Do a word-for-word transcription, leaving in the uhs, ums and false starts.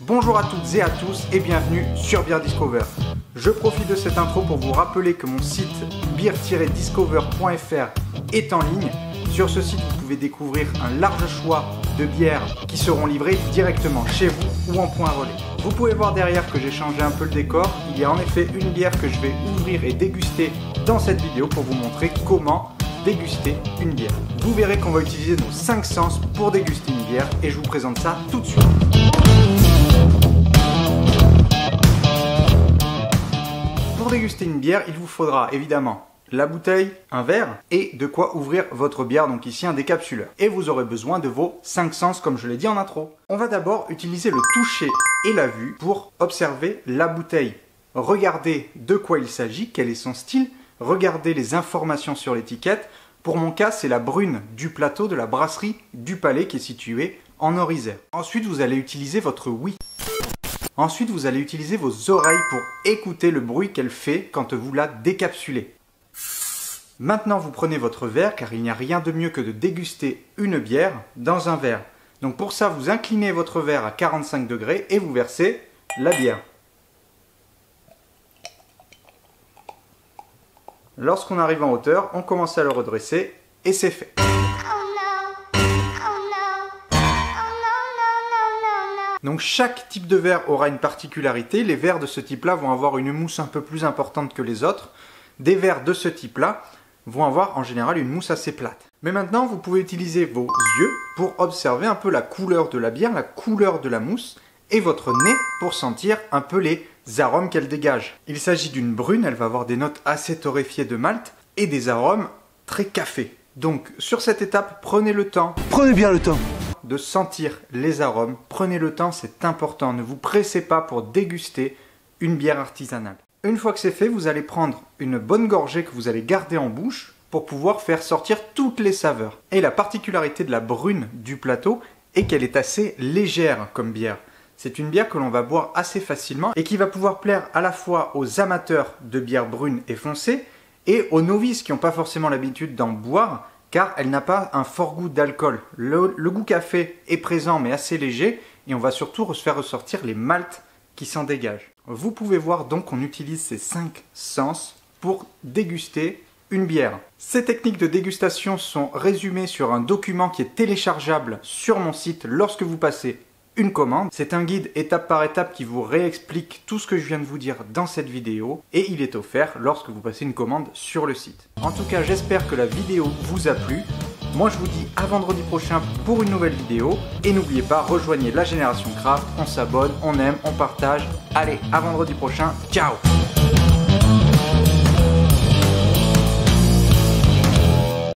Bonjour à toutes et à tous et bienvenue sur Beer Discover. Je profite de cette intro pour vous rappeler que mon site beer tiret discover point f r est en ligne. Sur ce site, vous pouvez découvrir un large choix de bières qui seront livrées directement chez vous ou en point relais. Vous pouvez voir derrière que j'ai changé un peu le décor. Il y a en effet une bière que je vais ouvrir et déguster dans cette vidéo pour vous montrer comment déguster une bière. Vous verrez qu'on va utiliser nos cinq sens pour déguster une bière et je vous présente ça tout de suite. Pour déguster une bière, il vous faudra évidemment la bouteille, un verre et de quoi ouvrir votre bière, donc ici un décapsuleur. Et vous aurez besoin de vos cinq sens comme je l'ai dit en intro. On va d'abord utiliser le toucher et la vue pour observer la bouteille. Regardez de quoi il s'agit, quel est son style, regardez les informations sur l'étiquette. Pour mon cas, c'est la brune du plateau de la brasserie du Palais qui est située en Orisère. Ensuite, vous allez utiliser votre ouïe. Ensuite, vous allez utiliser vos oreilles pour écouter le bruit qu'elle fait quand vous la décapsulez. Maintenant, vous prenez votre verre, car il n'y a rien de mieux que de déguster une bière dans un verre. Donc pour ça, vous inclinez votre verre à quarante-cinq degrés et vous versez la bière. Lorsqu'on arrive en hauteur, on commence à le redresser et c'est fait. Donc chaque type de verre aura une particularité. Les verres de ce type-là vont avoir une mousse un peu plus importante que les autres. Des verres de ce type-là vont avoir en général une mousse assez plate. Mais maintenant, vous pouvez utiliser vos yeux pour observer un peu la couleur de la bière, la couleur de la mousse, et votre nez pour sentir un peu les arômes qu'elle dégage. Il s'agit d'une brune, elle va avoir des notes assez torréfiées de malt et des arômes très café. Donc sur cette étape, prenez le temps. Prenez bien le temps de sentir les arômes. Prenez le temps, c'est important. Ne vous pressez pas pour déguster une bière artisanale. Une fois que c'est fait, vous allez prendre une bonne gorgée que vous allez garder en bouche pour pouvoir faire sortir toutes les saveurs. Et la particularité de la brune du plateau est qu'elle est assez légère comme bière. C'est une bière que l'on va boire assez facilement et qui va pouvoir plaire à la fois aux amateurs de bière brune et foncée et aux novices qui n'ont pas forcément l'habitude d'en boire car elle n'a pas un fort goût d'alcool. Le, le goût café est présent mais assez léger et on va surtout faire ressortir les maltes qui s'en dégagent. Vous pouvez voir donc qu'on utilise ces cinq sens pour déguster une bière. Ces techniques de dégustation sont résumées sur un document qui est téléchargeable sur mon site lorsque vous passez une commande. C'est un guide étape par étape qui vous réexplique tout ce que je viens de vous dire dans cette vidéo et il est offert lorsque vous passez une commande sur le site. En tout cas, j'espère que la vidéo vous a plu. Moi, je vous dis à vendredi prochain pour une nouvelle vidéo. Et n'oubliez pas, rejoignez la Génération Craft, on s'abonne, on aime, on partage. Allez, à vendredi prochain, ciao!